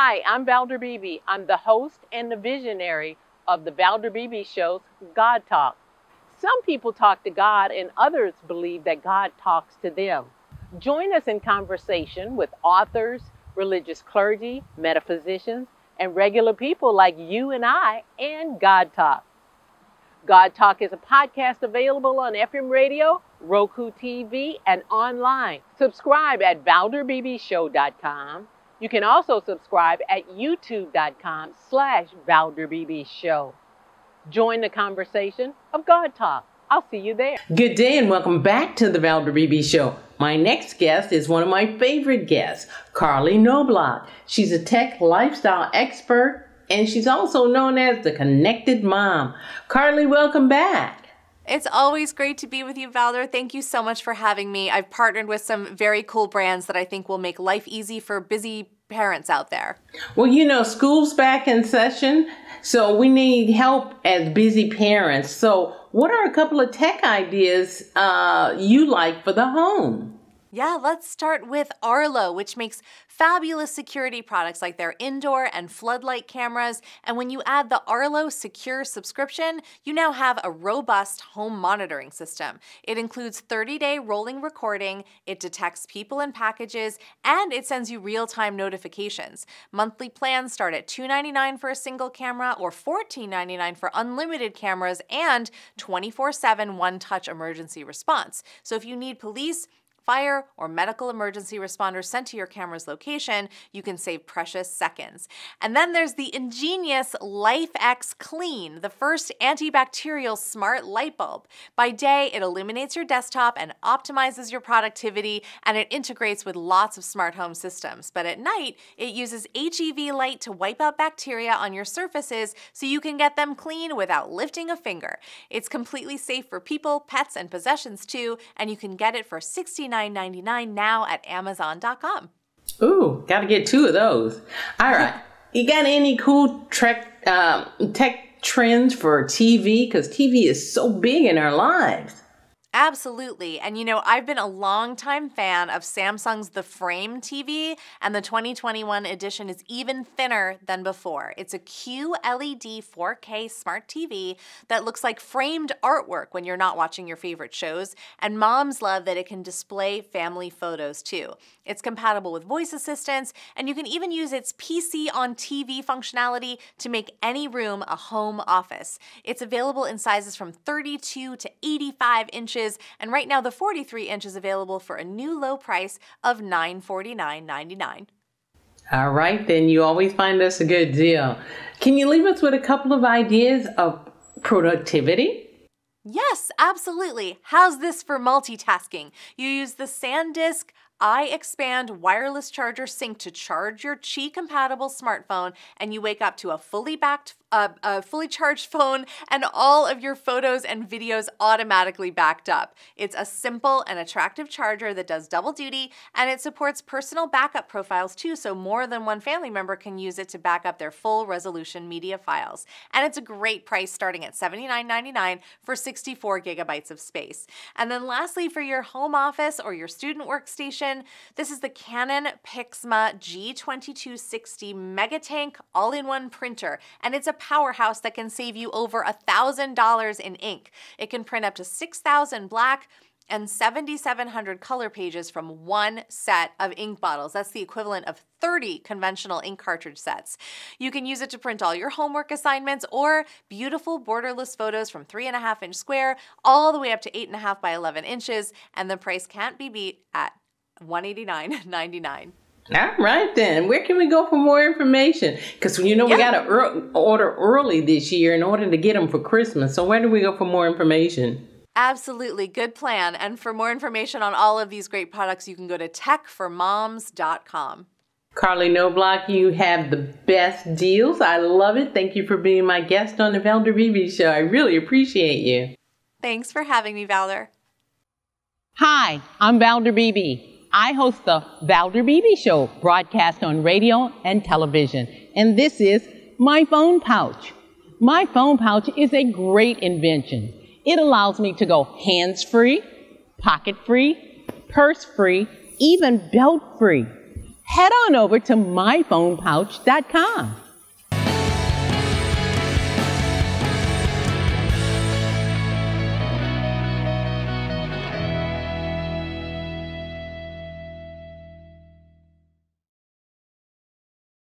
Hi, I'm Valder Beebe. I'm the host and the visionary of the Valder Beebe Show's God Talk. Some people talk to God and others believe that God talks to them. Join us in conversation with authors, religious clergy, metaphysicians, and regular people like you and I and God Talk. God Talk is a podcast available on FM radio, Roku TV, and online. Subscribe at ValderBeebeShow.com. You can also subscribe at YouTube.com/ValderBeebeShow. Join the conversation of God Talk. I'll see you there. Good day and welcome back to the Valder Beebe Show. My next guest is one of my favorite guests, Carly Knobloch. She's a tech lifestyle expert and she's also known as the Connected Mom. Carly, welcome back. It's always great to be with you, Valder. Thank you so much for having me. I've partnered with some very cool brands that I think will make life easy for busy parents out there. Well, you know, school's back in session, so we need help as busy parents. So what are a couple of tech ideas you like for the home? Yeah, let's start with Arlo, which makes fabulous security products like their indoor and floodlight cameras. And when you add the Arlo Secure subscription, you now have a robust home monitoring system. It includes 30-day rolling recording, it detects people and packages, and it sends you real-time notifications. Monthly plans start at $2.99 for a single camera or $14.99 for unlimited cameras and 24/7 one-touch emergency response. So if you need police, fire, or medical emergency responders sent to your camera's location, you can save precious seconds. And then there's the ingenious LifeX Clean, the first antibacterial smart light bulb. By day, it illuminates your desktop and optimizes your productivity, and it integrates with lots of smart home systems. But at night, it uses HEV light to wipe out bacteria on your surfaces so you can get them clean without lifting a finger. It's completely safe for people, pets, and possessions too, and you can get it for $69.99 now at Amazon.com. Ooh, gotta get two of those. All right. You got any cool tech trends for TV? Because TV is so big in our lives. Absolutely. And you know, I've been a longtime fan of Samsung's The Frame TV, and the 2021 edition is even thinner than before. It's a QLED 4K smart TV that looks like framed artwork when you're not watching your favorite shows, and moms love that it can display family photos too. It's compatible with voice assistants, and you can even use its PC on TV functionality to make any room a home office. It's available in sizes from 32 to 85 inches, and right now the 43 inch is available for a new low price of $949.99. All right, then you always find us a good deal. Can you leave us with a couple of ideas of productivity? Yes, absolutely. How's this for multitasking? You use the SanDisk iXpand wireless charger sync to charge your Qi-compatible smartphone, and you wake up to a fully charged phone and all of your photos and videos automatically backed up. It's a simple and attractive charger that does double duty, and it supports personal backup profiles too, so more than one family member can use it to back up their full resolution media files. And it's a great price, starting at $79.99 for 64 gigabytes of space. And then lastly, for your home office or your student workstation, this is the Canon Pixma G2260 Megatank all-in-one printer, and it's a powerhouse that can save you over $1,000 in ink. It can print up to 6,000 black and 7,700 color pages from one set of ink bottles. That's the equivalent of 30 conventional ink cartridge sets. You can use it to print all your homework assignments or beautiful borderless photos from 3.5 inch square all the way up to 8.5 by 11 inches, and the price can't be beat at $189.99. All right, then. Where can we go for more information? Because, you know, we got to order early this year in order to get them for Christmas. So where do we go for more information? Absolutely. Good plan. And for more information on all of these great products, you can go to techformoms.com. Carly Knobloch, you have the best deals. I love it. Thank you for being my guest on the Valder Beebe Show. I really appreciate you. Thanks for having me, Valder. Hi, I'm Valder Beebe. I host the Valder Beebe Show, broadcast on radio and television. And this is my phone pouch. My phone pouch is a great invention. It allows me to go hands-free, pocket-free, purse-free, even belt-free. head on over to myphonepouch.com.